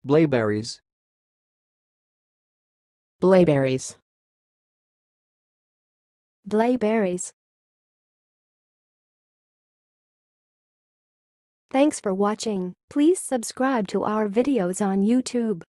BLAEBERRIES. BLAEBERRIES. BLAEBERRIES. Thanks for watching. Please subscribe to our videos on YouTube.